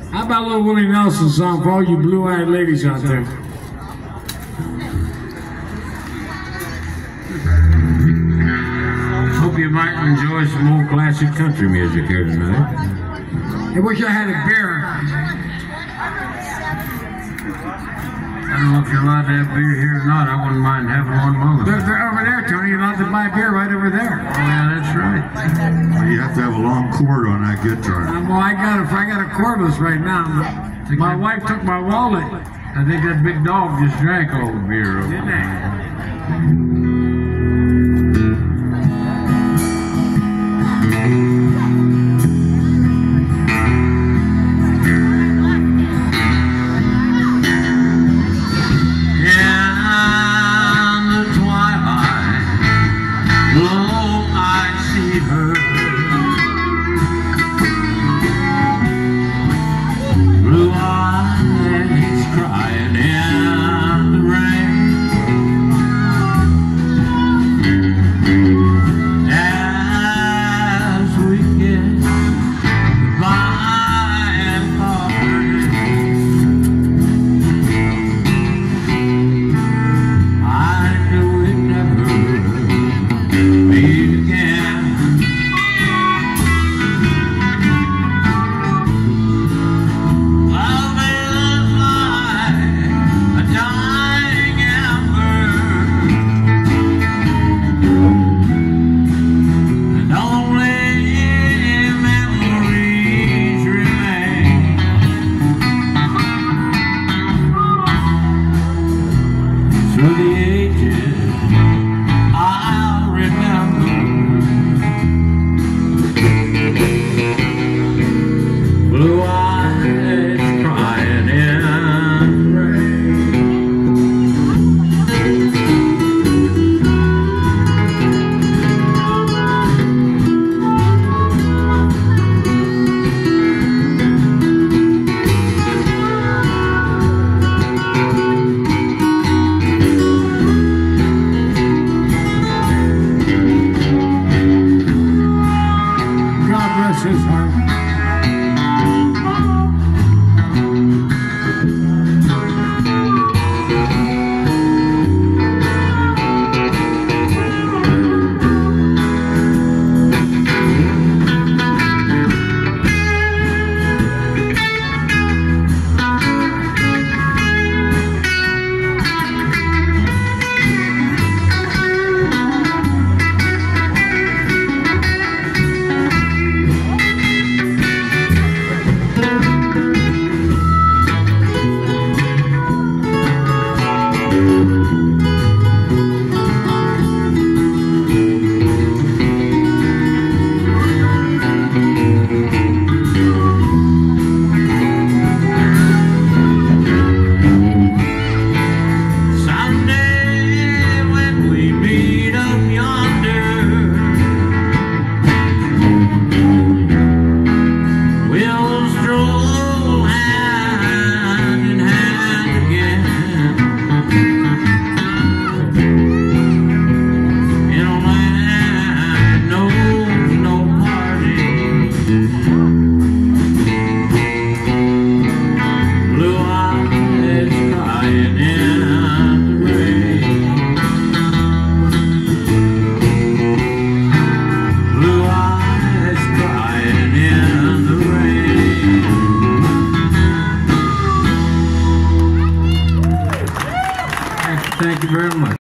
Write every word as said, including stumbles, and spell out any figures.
How about a little Willie Nelson song for all you blue-eyed ladies out there? Hope you might enjoy some old classic country music here tonight. I wish I had a beer. I don't know if you're allowed to have beer here or not. I wouldn't mind having one moment. They're, they're over there, Tony. You're allowed to buy beer right over there. Oh, yeah, that's right. Well, you have to have a long cord on that guitar. Um, well, I got it. I got a cordless right now. My wife took my wallet. I think that big dog just drank all the beer. Didn't they? Blue eyes crying in the rain. As we get by and party, I knew we'd never meet again. Through the ages, I'll remember blue eyes crying in the rain. His heart. Thank you very much.